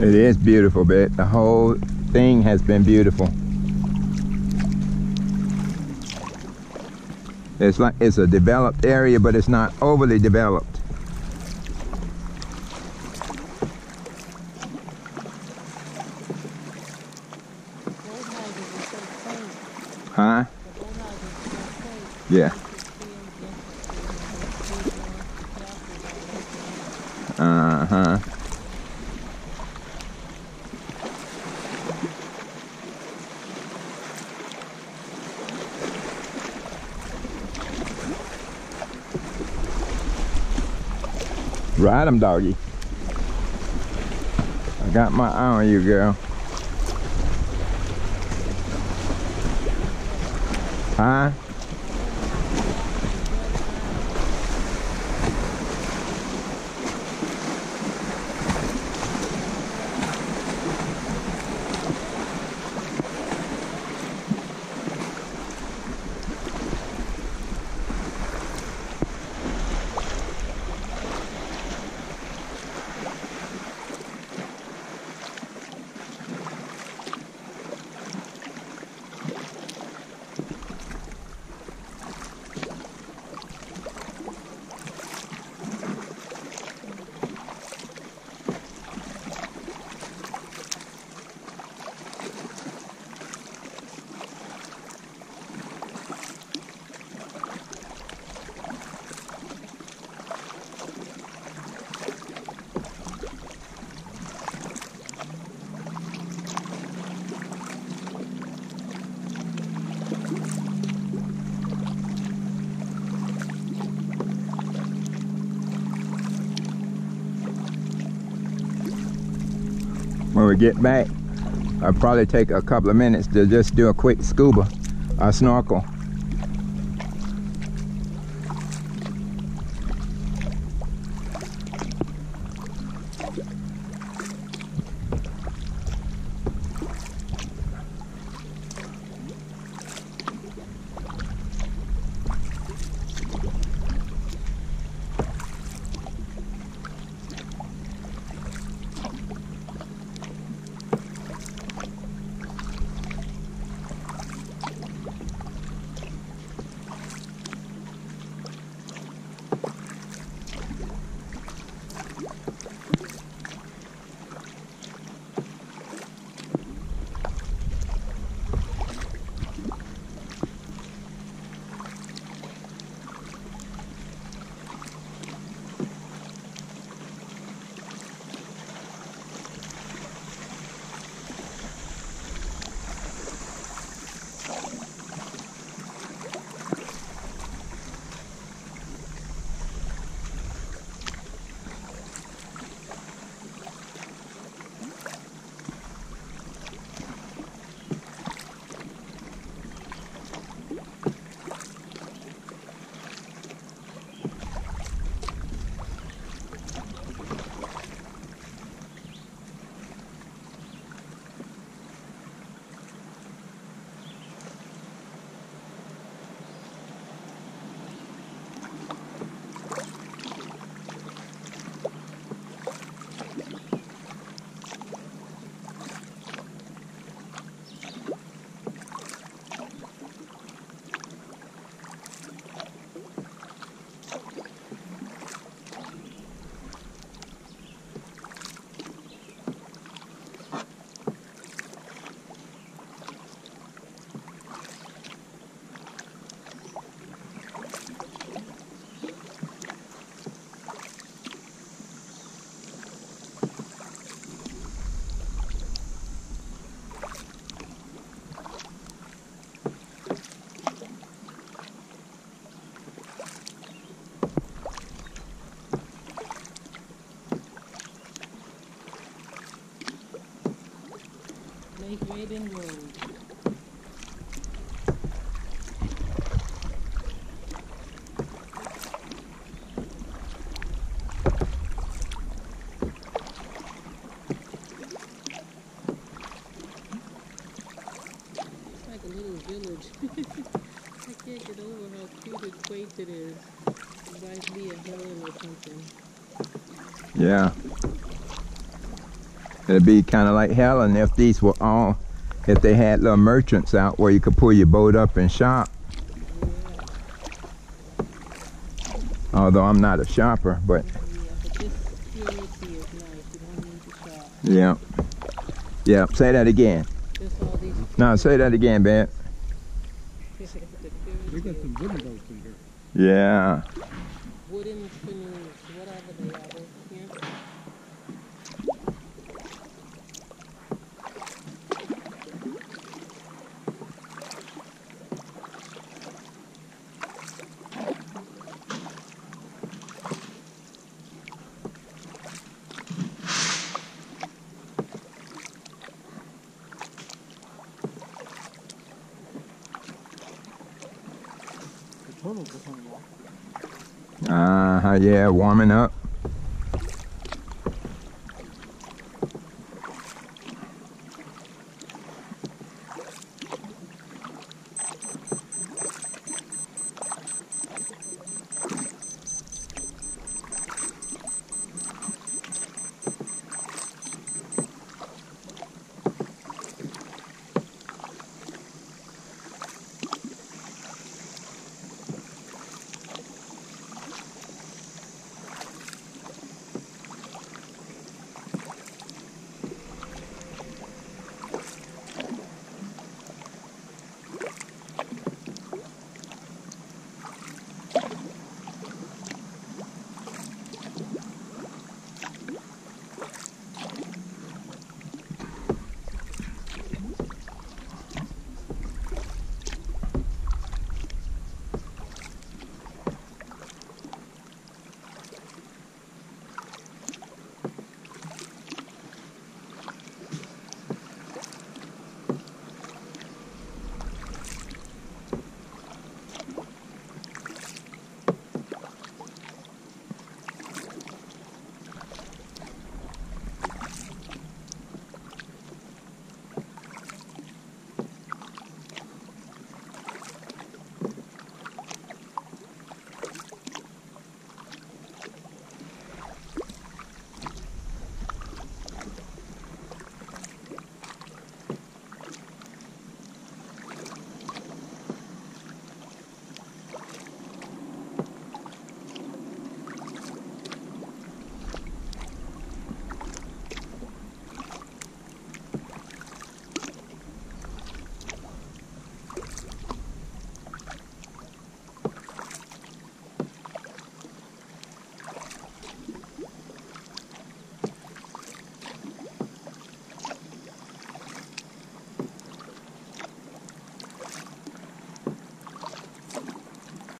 It is beautiful, but the whole thing has been beautiful. It's like it's a developed area, but it's not overly developed. Huh? Yeah. Uh-huh. Ride 'em, doggy. I got my eye on you, girl. Huh? When we get back, I'll probably take a couple of minutes to just do a quick scuba or snorkel. Lake Raven Road. It's like a little village. I can't get over how cute and quaint it is. It might be a Helen or something. Yeah. It'd be kind of like Helen if these were all, if they had little merchants out where you could pull your boat up and shop. Although I'm not a shopper, but Yeah, but this purity is nice. You don't need to shop. yeah. Yeah, say that again. Just all these. No, say that again, Ben. The We purity got some wooden boats in here. Yeah. wooden canoes, whatever they are. They're here. The turtles are coming off. Yeah, warming up.